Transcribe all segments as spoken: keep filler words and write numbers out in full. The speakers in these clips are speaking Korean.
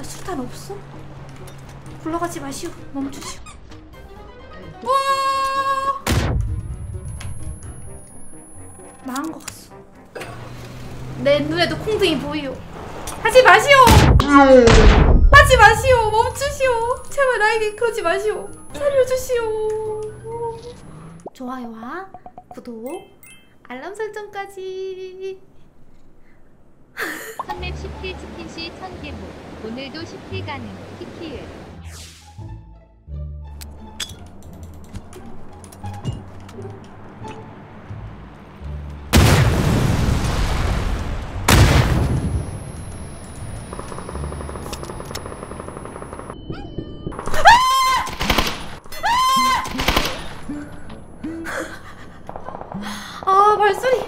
나 수류탄 없어? 굴러가지 마시오. 멈추시오. 와! 망한 것 같소. 내 눈에도 콩등이 보이오. 하지 마시오. 하지 마시오. 멈추시오. 제발 나에게 그러지 마시오. 살려주시오. 좋아요와 구독, 알람 설정까지. 선맵 십 킬 치킨시 천 개무. 오늘도 십 킬 가능. 키키을. 아, 발소리.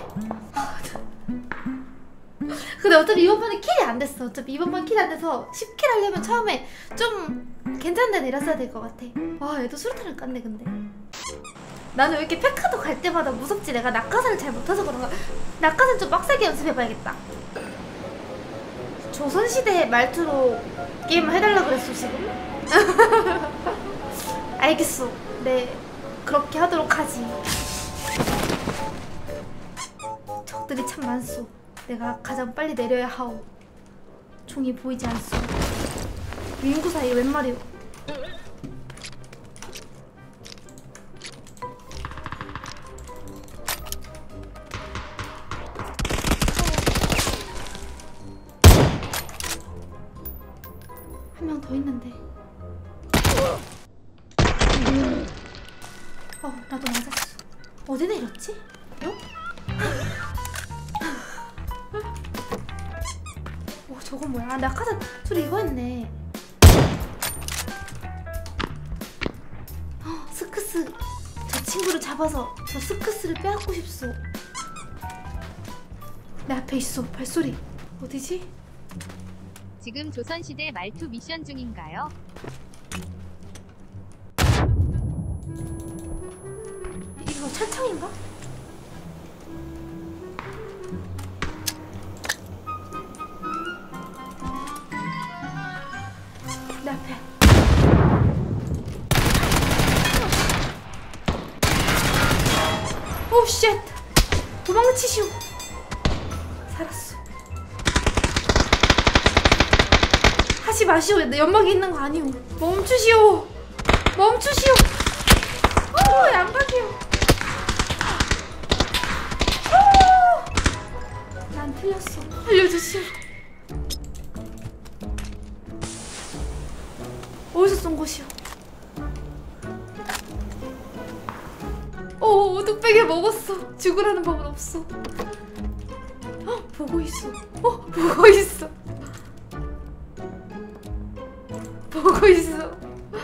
근데 어차피 이번 판에 킬이 안 됐어. 어차피 이번 판 킬이 안 돼서 십 킬 하려면 처음에 좀 괜찮은 데 내렸어야 될 것 같아. 와, 얘도 수류탄을 깠네. 근데 나는 왜 이렇게 페카도 갈 때마다 무섭지? 내가 낙하산을 잘 못해서 그런가? 낙하산 좀 빡세게 연습해봐야겠다. 조선시대 말투로 게임을 해달라 그랬어 지금? 알겠어. 네, 그렇게 하도록 하지. 적들이 참 많소. 내가 가장 빨리 내려야 하오. 종이 보이지 않소. 민구 사이에 웬 말이오? 한 명 더 있는데. 어, 나도 맞았어. 어디 내렸지? 요? 오, 저건 뭐야? 아, 낙하산 소리 이거 했네. 어, 스크스. 저 친구를 잡아서 저 스크스를 빼앗고 싶소. 내 앞에 있어. 발소리. 어디지? 지금 조선시대 말투 미션 중인가요? 이거 철창인가? 내 앞에. 오 쉣! 도망치시오. 살았어. 하지 마시오. 내 연막이 있는 거 아니오. 멈추시오. 멈추시오. 오, 양각이요. 오! 난 틀렸어. 알려주시오. 어디서 쏜 것이오? 오, 뚝배기 먹었어. 죽으라는 법은 없어. 어, 보고 있어. 어, 보고 있어. 보고 있어.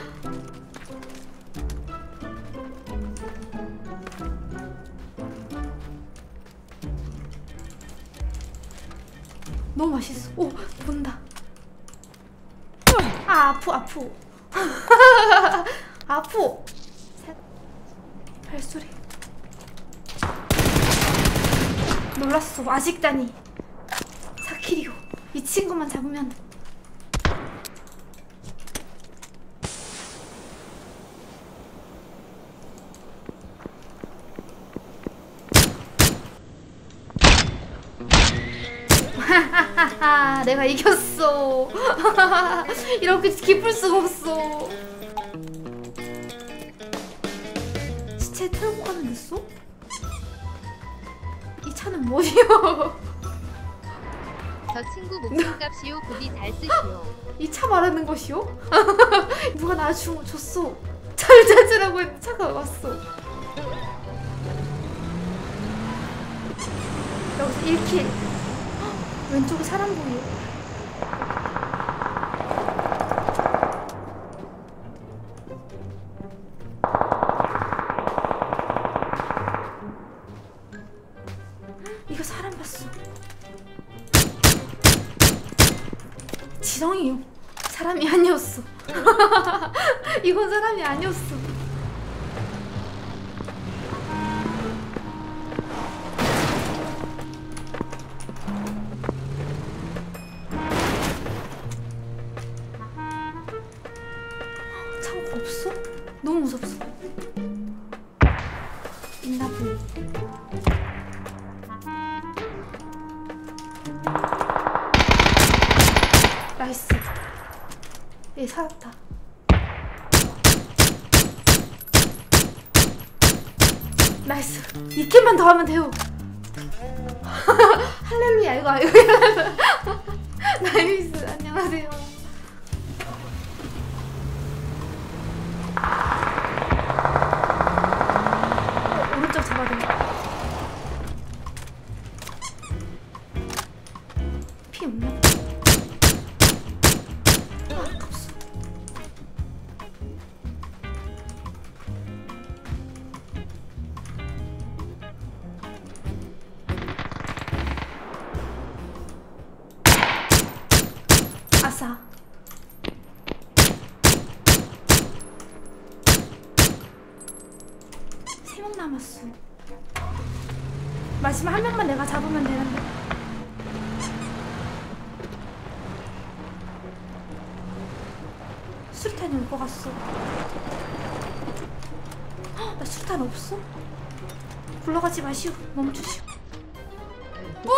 너무 맛있어. 오, 본다. 아, 아프, 아프. 아프. 셋. 발소리. 놀랐어. 아직다니. 사 킬이요. 이 친구만 잡으면. 하하하하, 내가 이겼어. 이렇게 기쁠 수가 없어. 시체 태우고 가면 됐어? 이 차는 뭐지요? 저 친구 목숨값이요. 고비 잘 쓰시오. 이 차 말하는 것이요? 누가 나 주, 줬어. 차를 찾으라고 했는데 차가 왔어. 여기서 일 킬. 왼쪽에 사람 보여. 이거 사람 봤어. 지성이요. 사람이 아니었어. 이건 사람이 아니었어. 없어? 너무 무섭어. 있나 보네. 나이스. 얘 살았다. 나이스. 이 킬만 더 하면 돼요. 할렐루야. 이거 이거 나이스. 안녕하세요. 어, 오른쪽 잡아야 된다. 피 없나? 아, 아깝소. 아싸. 세 명 남았어. 마지막 한 명만 내가 잡으면 되는데. 수류탄이 올 것 같소. 헉, 나 수류탄 없어? 굴러가지 마시오. 멈추시오. 와!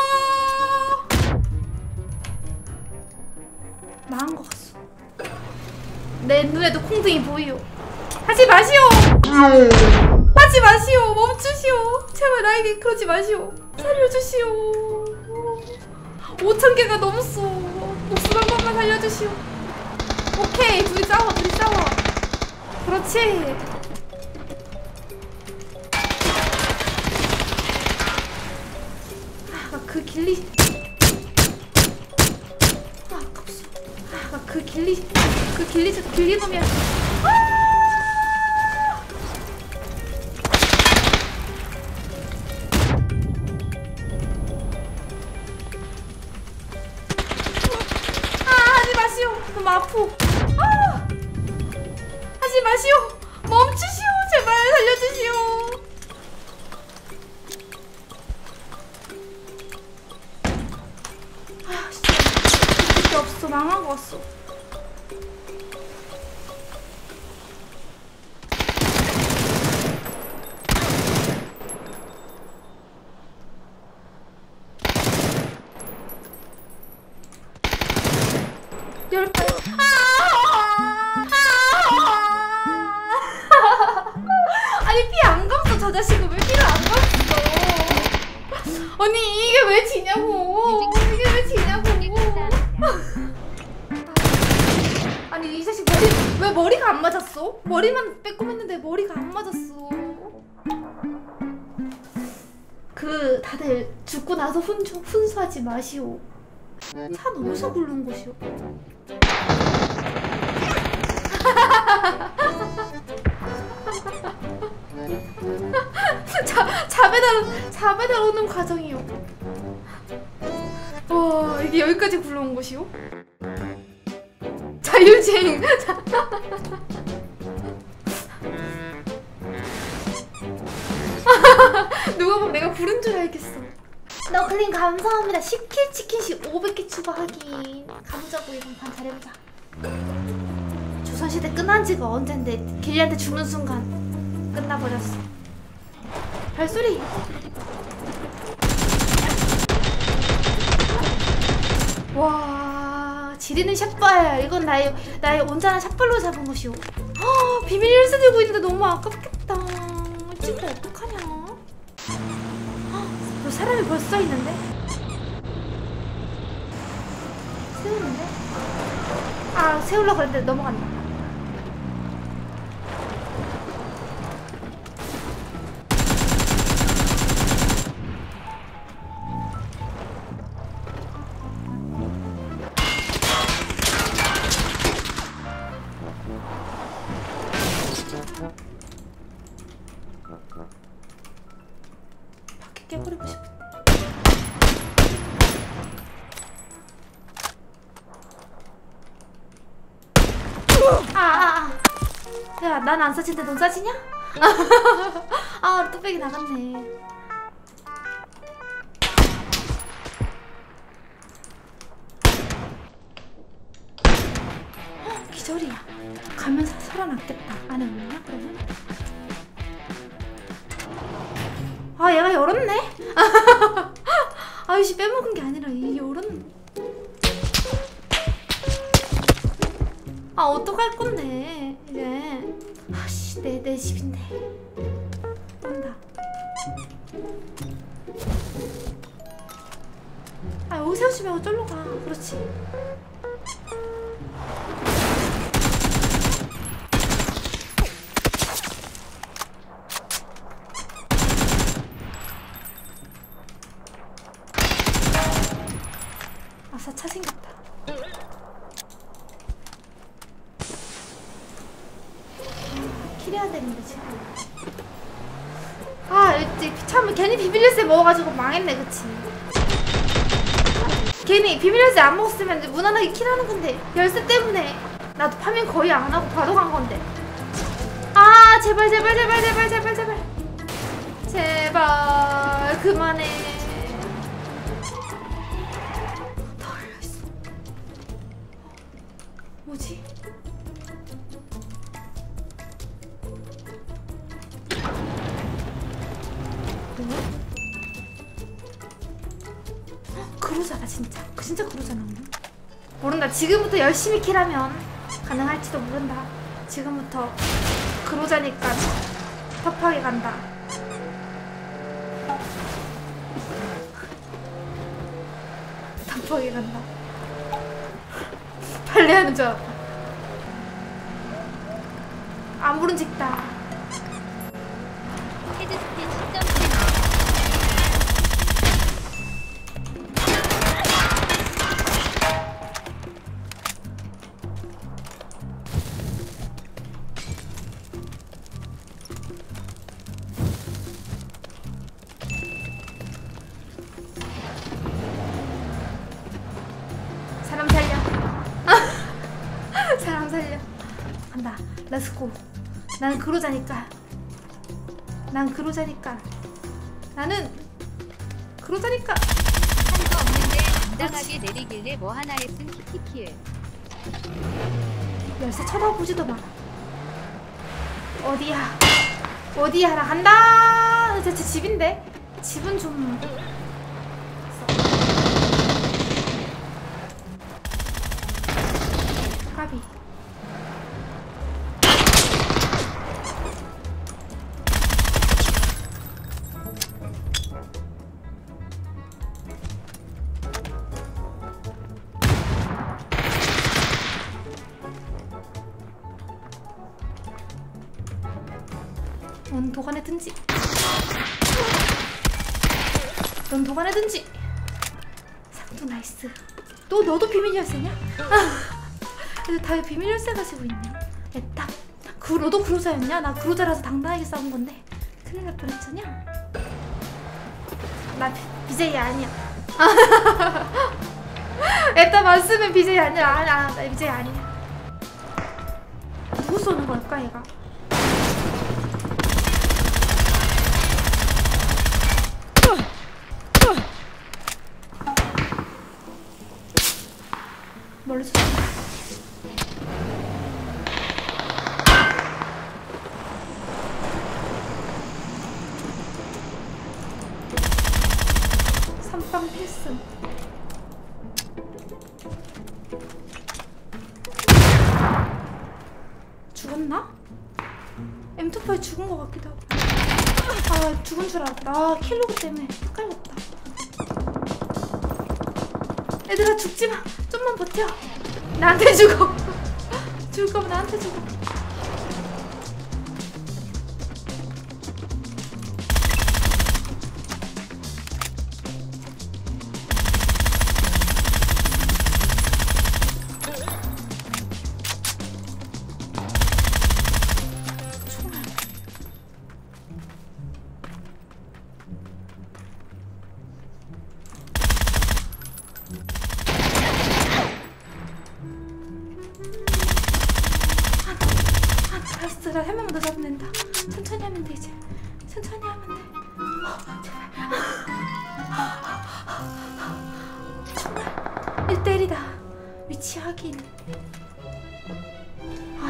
망한 것 같소. 내 눈에도 콩등이 보이오. 하지 마시오. 하지 마시오. 멈추시오. 제발 나에게 그러지 마시오. 살려주시오. 오천 개가 넘었어. 목숨 한 번만 살려주시오. 오케이. 둘이 싸워. 둘이 싸워. 그렇지. 아, 그 길리. 아, 아깝소. 아, 그 길리. 그 길리, 저 길리 놈이야. 아! 너무 아프. 아! 하지 마시오. 멈추시오. 제발 살려주시오. 아, 진짜 그게 없어. 망한 거 같어. 열 번. 아니 피 안 감어. 저 자식은 왜 피를 안 감어? 아니 이게 왜 지냐고. 이게 왜 지냐고. 아니 이 자식 머리 왜 머리가 안 맞았어? 머리만 빼꼼했는데 머리가 안 맞았어. 그 다들 죽고 나서 훈수, 훈수하지 마시오. 차는 어디서 굴른 곳이오? 자, 자 배달, 자 배달 오는 과정이요. 와, 이게 여기까지 굴러온 곳이요? 자율주행. 누가 보면 내가 부른 줄 알겠어. 너클린 감사합니다. 십 킬 치킨씩 오백 개 추가하기. 가보자고. 이번 판 잘해보자. 조선시대 끝난 지가 언젠데 길리한테 죽는 순간 끝나버렸어. 발소리. 와, 지리는 샷발. 이건 나의 나의 온전한 샷발로 잡은 것이오. 아, 비밀 열쇠 들고 있는데 너무 아깝겠다. 이 친구 어떡하냐. 아, 사람이 벌써 있는데? 세우는데? 아, 세우려고 그랬는데 넘어간다. 바퀴 깨버리고 싶은데. 아, 아, 아. 야, 난 안 싸진데 넌 싸지냐? 아, 뚝배기 나갔네. 기절이야. 가면 사- 살아났겠다. 안에 없나 그러면? 아 얘가 열었네? 아유씨 빼먹은 게 아니라 이게 열었네. 아 어떡할 건데 이제. 아씨 내 내 집인데. 온다. 아 여기 세우지 말고 쫄로 가. 그렇지. 아싸 차 생겼다. 킬해야 되는데 지금. 아 참 괜히 비밀 열쇠 먹어가지고 망했네. 그치? 괜히 비밀 열쇠 안 먹었으면 이제 무난하게 킬하는 건데 열쇠 때문에 나도 파밍 거의 안 하고 바로 간 건데. 아 제발 제발 제발 제발 제발 제발 제발 그만해. 다 열려있어. 뭐지? 그러잖아 진짜. 그 진짜 그러잖아. 모른다. 지금부터 열심히 킬하면 가능할지도 모른다. 지금부터 그러자니까 터프하게 간다. 터프하게 간다. 발레하는 줄 알았다. 안 부른 직다. 헤드스핀 십 점 칠. 사람 살려. 사람 살려. 간다. 렛츠고. 난 그러자니까. 난 그러자니까. 나는 그러자니까. 한거 없는데 당당하게 내리길래 뭐 하나 했음 키키키을. 열쇠 쳐다보지도 마. 어디야? 어디야? 나 간다. 제, 제 집인데. 집은 좀. 까비. 넌 도관에든지. 넌 도관에든지. 상도 나이스. 또 너도 비밀 열쇠냐? 근데 다 비밀 열쇠 가지고 있네. 됐다. 그 너도 그로자였냐? 나 그로자라서 당당하게 싸운 건데 큰일 날 뻔했잖냐? 나 비제이 아니야. 에따 맞으면 비제이 아니야. 아니야. 나 비제이 아니야. 누구 쏘는 걸까 얘가? 멀리서 삼빵 필승. 죽었나? 엠투포에 죽은 것 같기도 하고. 아 죽은 줄 알았다. 아 킬로그 때문에 헷갈렸다. 얘들아 죽지마. 좀만 버텨. 나한테 죽어. 죽을 거면 나한테 죽어. 총알. 알았어. 나 한 명만 더 잡으면 된다. 천천히 하면 돼 이제. 천천히 하면 돼. 어, 제발. 일 대 일이다. 위치 확인.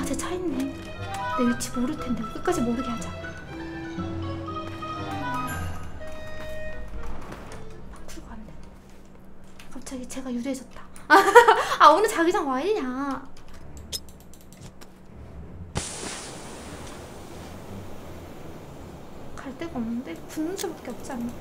아, 제 차 있네. 내 위치 모를 텐데 끝까지 모르게 하자. 바꾸고 안 돼. 갑자기 제가 유리해졌다. 아, 오늘 자기장 와 있냐? 갈 데가 없는데 붙는 수밖에 없지 않나?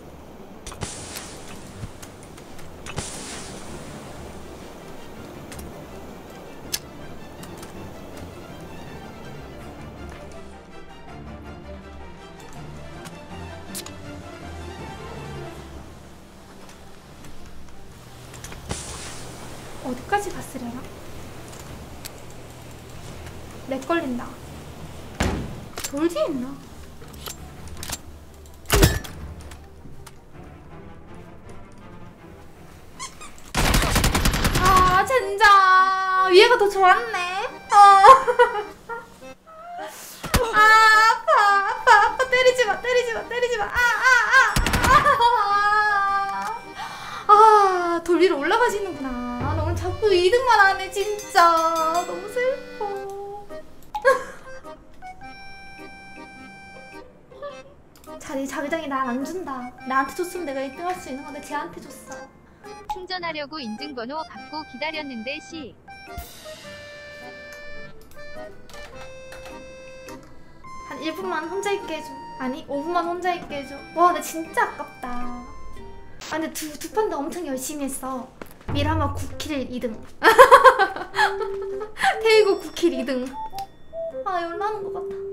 어디까지 갔으려나? 렉 걸린다. 돌 뒤에 있나? 아, 젠장. 위에가 더 좋았네. 어. 아, 아파, 아파, 아파. 때리지 마, 때리지 마, 때리지 마. 아, 아, 아. 아, 아, 돌 위로 올라가시는구나. 나 오늘 자꾸 이 등만 하네, 진짜. 너무 슬퍼. 자기 자기장이 날 안 준다. 나한테 줬으면 내가 일 등 할 수 있는 건데 쟤한테 줬어. 충전하려고 인증번호 받고 기다렸는데 씨. 한 일 분만 혼자 있게 해줘. 아니 오 분만 혼자 있게 해줘. 와, 근데 진짜 아깝다. 아, 근데 두, 두 판 다 엄청 열심히 했어. 미라마 구 킬 이 등. 테이고 구 킬 이 등. 아, 열나는 것 같아.